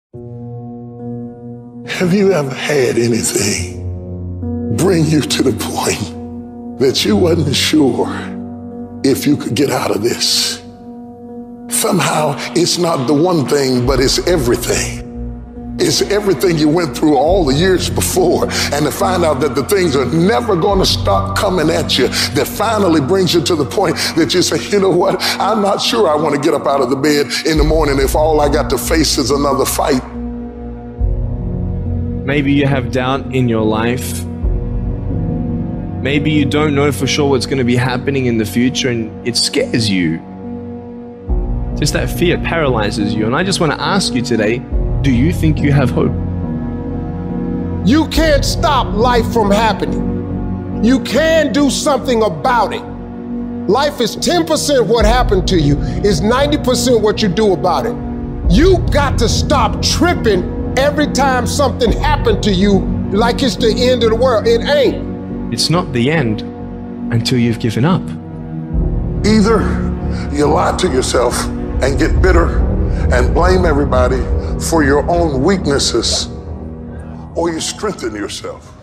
Have you ever had anything bring you to the point that you wasn't sure if you could get out of this? Somehow it's not the one thing, but it's everything. It's everything you went through all the years before, and to find out that the things are never going to stop coming at you, that finally brings you to the point that you say, you know what, I'm not sure I want to get up out of the bed in the morning if all I got to face is another fight. Maybe you have doubt in your life. Maybe you don't know for sure what's going to be happening in the future, and it scares you. Just that fear paralyzes you. And I just want to ask you today, do you think you have hope? You can't stop life from happening. You can do something about it. Life is 10% what happened to you, is 90% what you do about it. You got to stop tripping every time something happened to you like it's the end of the world. It ain't. It's not the end until you've given up. Either you lie to yourself and get bitter and blame everybody for your own weaknesses, or you strengthen yourself